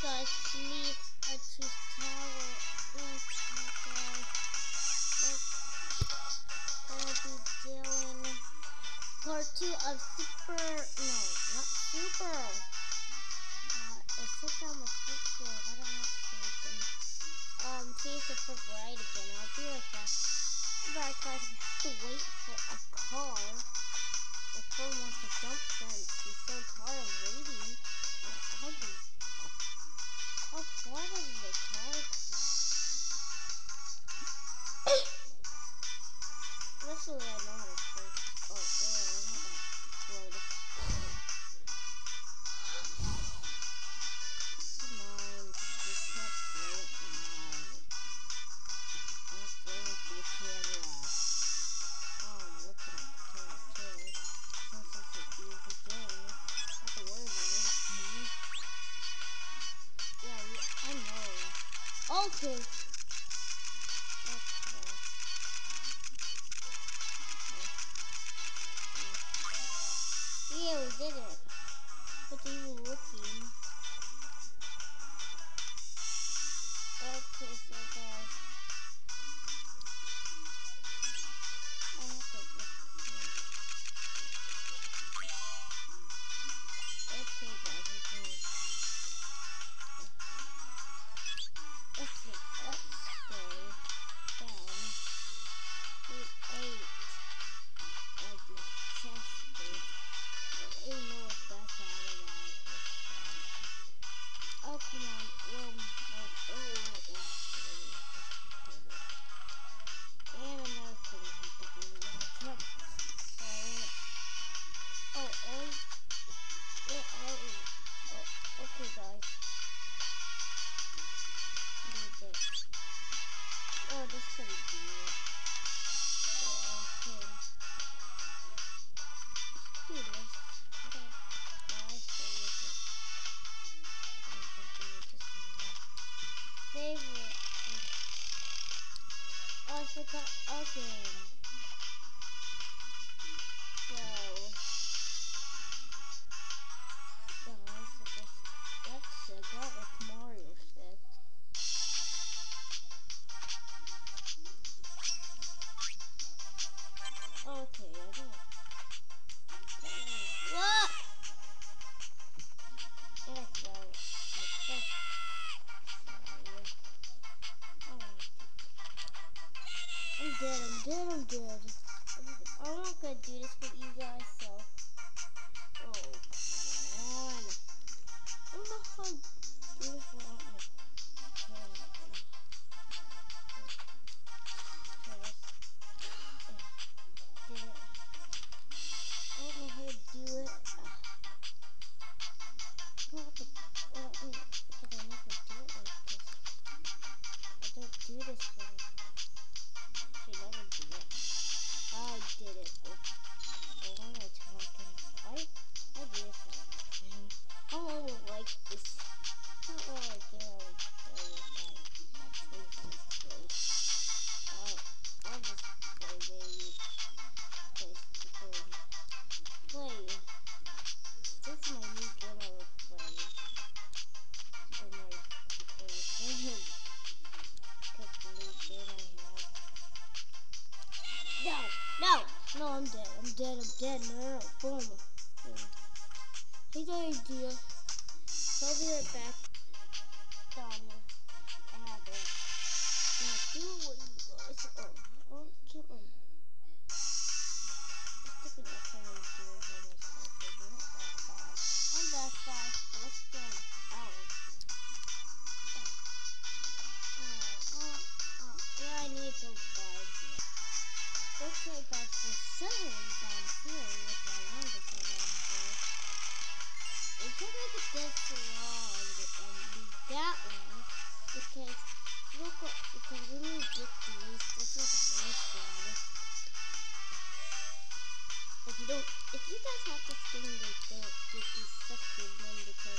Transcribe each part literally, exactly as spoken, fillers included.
guys, it's me, I choose Tower. Let's I'll be doing part two of Super, no, not Super. Uh, it's sit down with Football, I don't know something. Um, Chase the Foot right again, I'll be right back. Alright guys, we have to wait for a car. My phone wants to jump fence, he's so tired of waiting. How do How far does the car come? Luckily, I know how to play. Oh, yeah, I know how to load it. Come on, we can't play it now. I'm playing for the camera. Oh, I'm looking at the camera too. Since it's an easy game, I have to worry about anything. Yeah, I know. Okay. Yeah, we did it. What are you looking? Okay, so guys, I have to look here. Okay, guys, okay. Let's see. Let's go down. Eight, eight. Like the chest bit. I don't know if that's out of that. Oh, come on. Well, oh, oh, oh, oh. And another thing I have to do. Yep. Oh, oh, yeah, oh, oh, okay, guys. Need it. Oh, this could be it. Okay. Let's do this. Favorite. Oh, I forgot again. So, guys, let's check out with Mario said. Okay, I don't. What? And I fell. I'm dead, I'm dead, I'm dead. I'm not gonna do this for you guys, so. Oh, come on. I don't know how to do this without my camera. Did it. I don't know how to do it. I don't have to, well, I mean, because I never do it like this. I don't do this for you. I never do it. I did it. Oh, what am I talking? I, I did it. I don't like this. Not what I did. I would play with that. Actually, play. Uh, I'll just play, baby. Play, play. Play. This is my new game I would play. For my recording. Because the new game I have. No, no, no, I'm dead, I'm dead, I'm dead, no, no, no, boom. Here's the idea. So I'll be right back. Done. I have it. Now do what you guys, oh, oh, kill him. I'm sticking up for him to do it for myself, so do it that fast. I'm that fast, let's go. Oh. Oh, oh, oh, yeah, I need those cards. Okay guys, for sitting down here with my wonderful one here, we can make it this long and do that one because look what, because when you get these, this is a nice one. If you don't, if you guys have this thing, they don't get these such good men because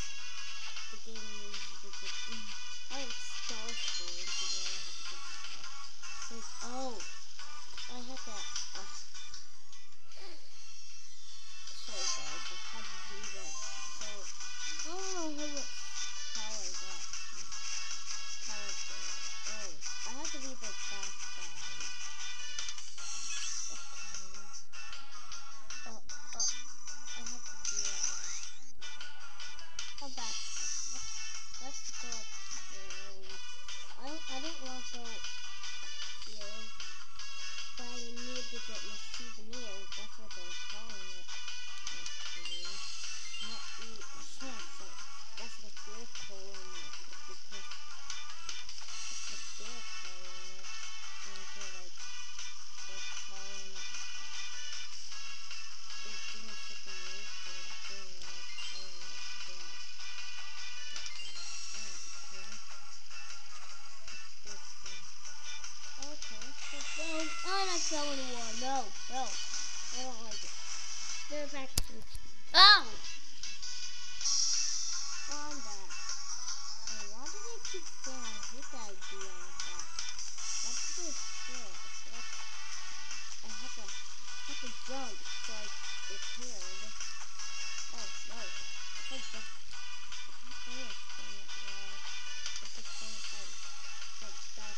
keep saying I hate the idea of that. Why did they do it? It's like I have to have to jump so I repaired. Oh no! If I jump, I'm gonna spin it wrong. It's the thing I like that.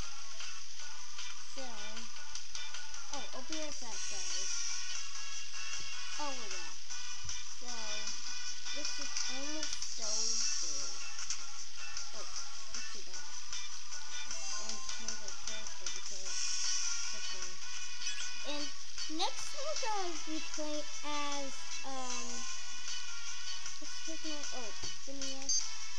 So, oh, I'll be right back, guys. Oh, we're back. So, this is almost so good. Oh, let's do that. And change our character because freaking. And next we're going to be playing as, um, let's take my, oh, Phineas.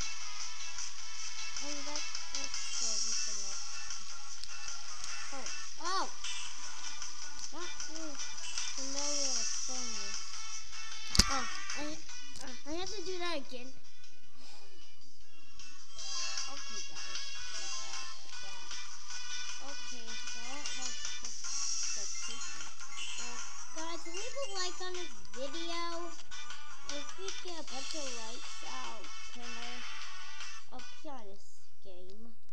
And that, that's for the next. Oh, oh! Not really familiar with playing this. Oh, I, uh, I have to do that again. Okay, guys. Like that, like that. Okay, so I don't have expectations. Uh, guys, leave a like on this video. If we get a bunch of likes, I'll turn our, I'll play on this game.